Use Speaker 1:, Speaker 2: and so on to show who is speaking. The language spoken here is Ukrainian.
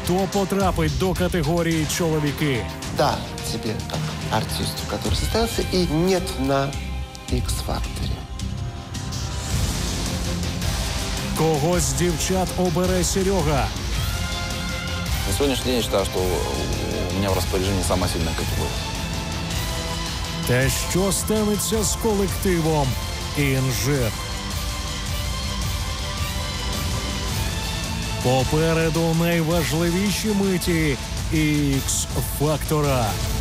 Speaker 1: хто потрапить до категорії чоловіки.
Speaker 2: Да, тебе как артисту, который состоялся, и нет на X-факторе.
Speaker 1: Кого з дівчат обере Серега?
Speaker 3: На сегодняшний день я считаю, что у меня в распоряжении самая сильная категория.
Speaker 1: Та що станеться з колективом «Інжир»? Попереду найважливіші миті X-фактора.